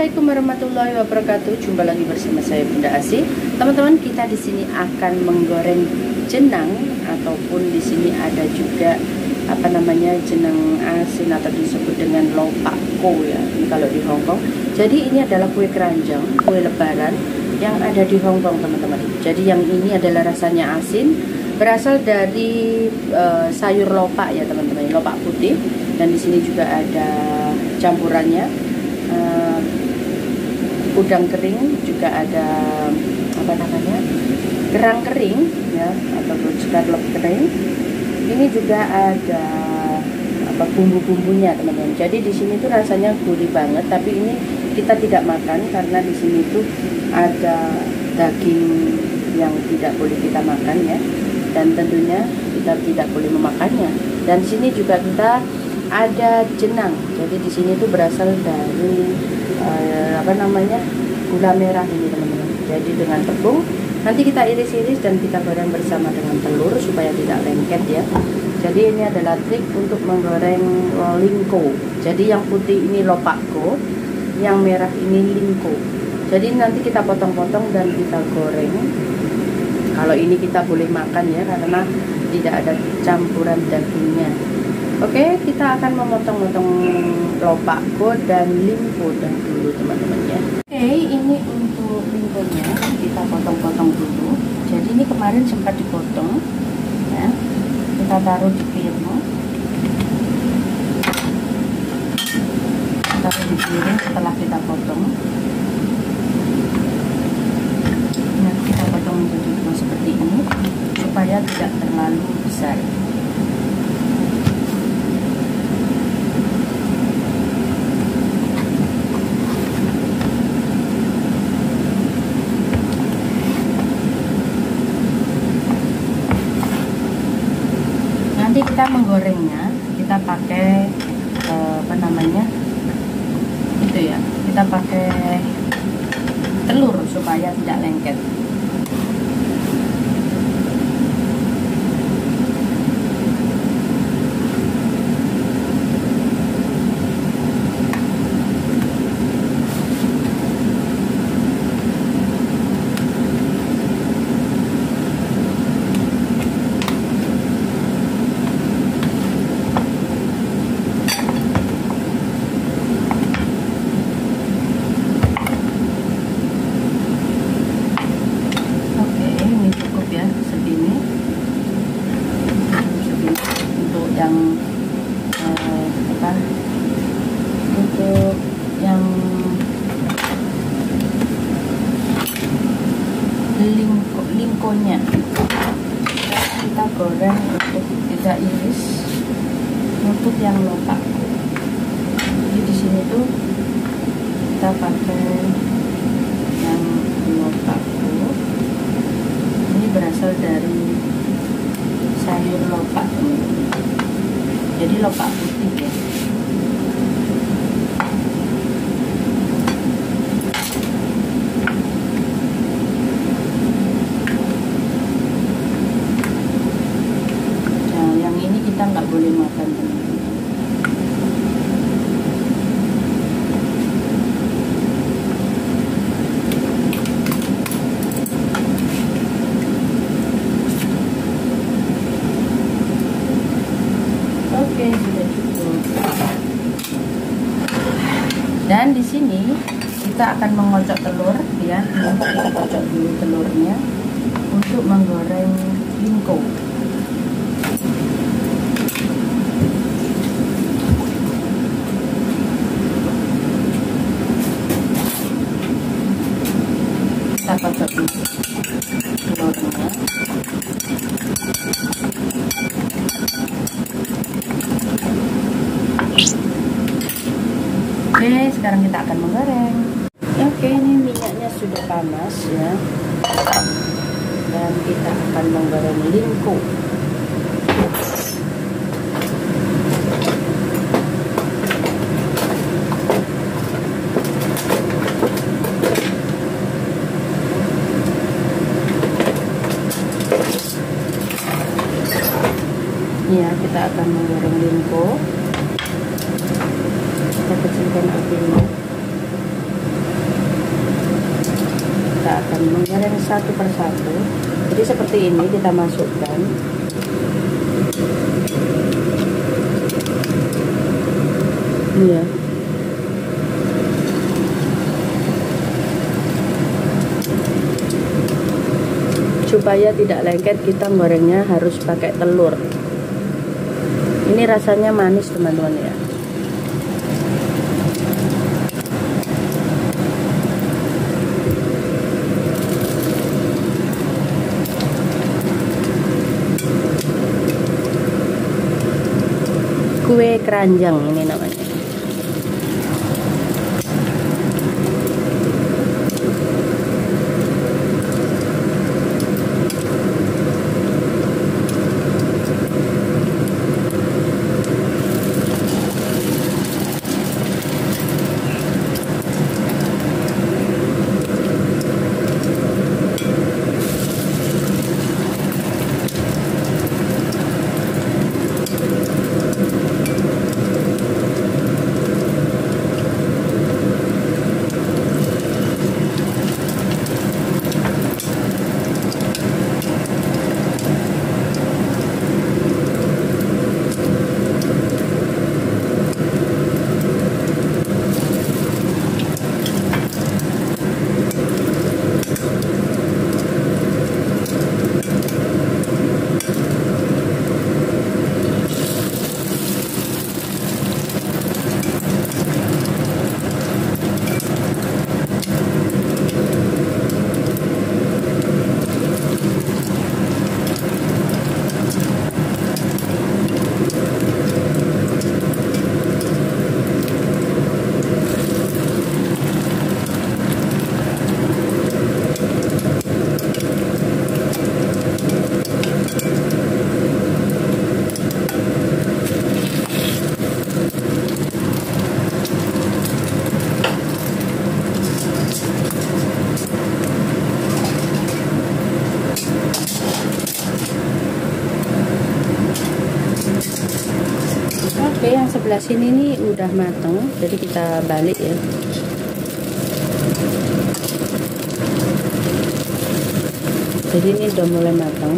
Assalamualaikum warahmatullahi wabarakatuh. Jumpa lagi bersama saya Bunda Asi. Teman-teman, kita di sini akan menggoreng jenang ataupun di sini ada juga jenang asin atau disebut dengan lopakko ya. Ini kalau di Hongkong. Jadi ini adalah kue keranjang, kue lebaran yang ada di Hongkong, teman-teman. Jadi yang ini adalah rasanya asin, berasal dari sayur lopak ya, teman-teman. Lopak putih, dan di sini juga ada campurannya. Udang kering, juga ada kerang kering ya, atau scarlet kering. Ini juga ada bumbu-bumbunya, teman-teman. Jadi di sini tuh rasanya gurih banget, tapi ini kita tidak makan karena di sini tuh ada daging yang tidak boleh kita makan ya, dan tentunya kita tidak boleh memakannya. Dan di sini juga kita ada jenang. Jadi di sini tuh berasal dari gula merah ini, teman-teman. Jadi dengan tepung nanti kita iris-iris dan kita goreng bersama dengan telur supaya tidak lengket ya. Jadi ini adalah trik untuk menggoreng lingko. Jadi yang putih ini lopakko, yang merah ini lingko. Jadi nanti kita potong-potong dan kita goreng. Kalau ini kita boleh makan ya, karena tidak ada campuran dagingnya. Oke, kita akan memotong-motong lopakko dan lingko dulu, teman-teman ya. Oke, ini untuk lingkonya kita potong-potong dulu. Jadi ini kemarin sempat dipotong ya. Kita taruh di piring. Taruh di piring setelah kita potong. Nah, kita potong menjadi dua seperti ini supaya tidak terlalu besar. Nanti kita menggorengnya, kita pakai kita pakai telur supaya tidak lengket. Untuk yang lingkonya kita goreng untuk tidak iris. Untuk yang lopakko, jadi di sini tuh kita pakai yang lopakko. Ini berasal dari sayur lopak, jadi lopak putih ya. Nah, yang ini kita nggak boleh makan, teman-teman. Oke, sudah cukup. Dan di sini kita akan mengocok telur ya. Kita kocok dulu telurnya untuk menggoreng lingko. Kita kocok dulu telurnya. Oke, sekarang kita akan menggoreng. Oke, ini minyaknya sudah panas ya, dan kita akan menggoreng lingko. Ya, kita akan menggoreng lingko. Kita kecilkan apinya. kita akan menggoreng satu persatu. Jadi seperti ini kita masukkan. Ini ya. Supaya tidak lengket, kita gorengnya harus pakai telur. Ini rasanya manis teman-teman ya. Kue keranjang ini namanya. Oke, yang sebelah sini nih udah mateng, jadi kita balik ya. Jadi ini udah mulai matang.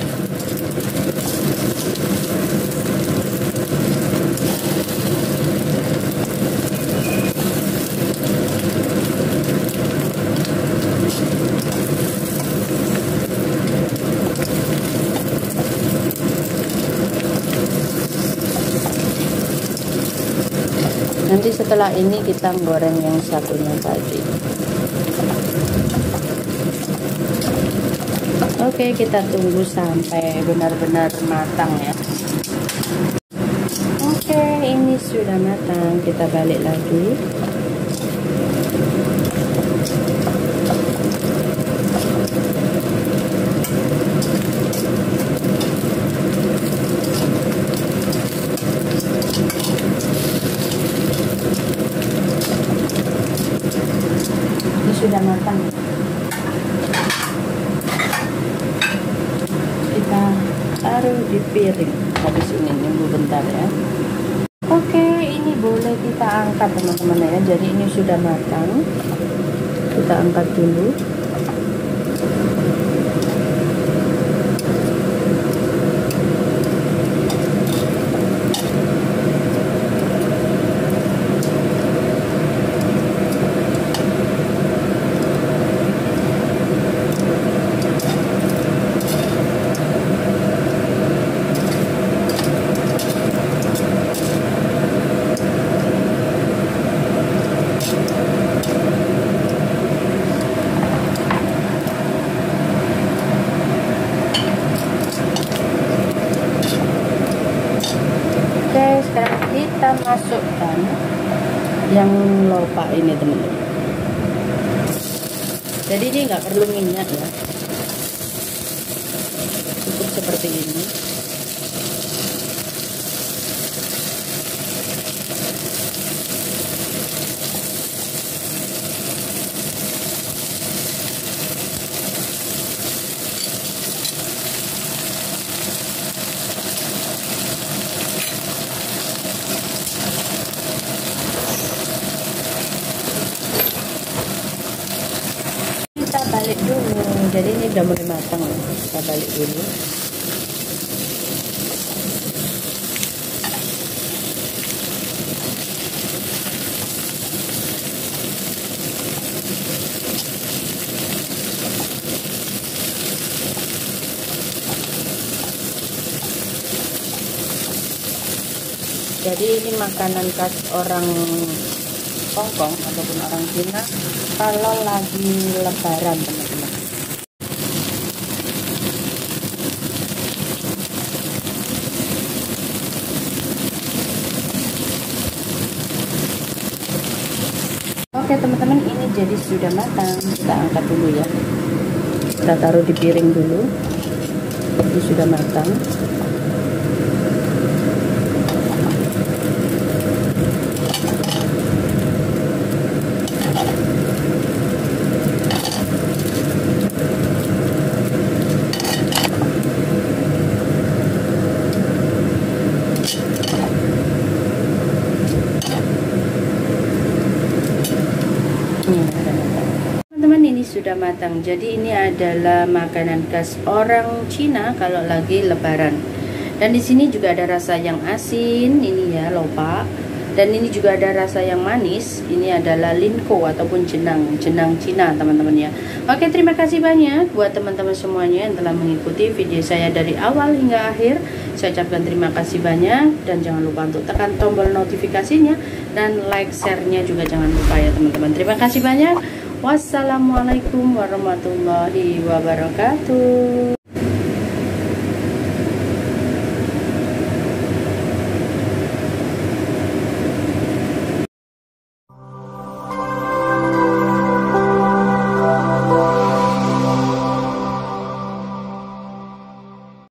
Nanti setelah ini kita goreng yang satunya tadi. Oke, kita tunggu sampai benar-benar matang ya. Oke, ini sudah matang. Kita balik lagi. Sudah matang, kita taruh di piring. Habis ini nunggu bentar ya. Oke, ini boleh kita angkat teman-teman ya. Jadi ini sudah matang, kita angkat dulu. Sekarang kita masukkan yang lopak ini teman-teman. Jadi ini nggak perlu minyak ya, cukup seperti ini. udah mulai matang loh. Kita balik dulu. Jadi ini makanan khas orang Hongkong ataupun orang Cina kalau lagi lebaran, teman-teman. Oke teman-teman, ini jadi sudah matang. Kita angkat dulu ya. Kita taruh di piring dulu. Ini sudah matang. Teman-teman, ini sudah matang. Jadi ini adalah makanan khas orang Cina kalau lagi lebaran. Dan di sini juga ada rasa yang asin, ini ya lopak. Dan ini juga ada rasa yang manis. Ini adalah linko ataupun jenang Cina, teman-teman ya. Oke, terima kasih banyak buat teman-teman semuanya yang telah mengikuti video saya dari awal hingga akhir. Saya ucapkan terima kasih banyak, dan jangan lupa untuk tekan tombol notifikasinya dan like, share-nya juga jangan lupa ya teman-teman. Terima kasih banyak. Wassalamualaikum warahmatullahi wabarakatuh.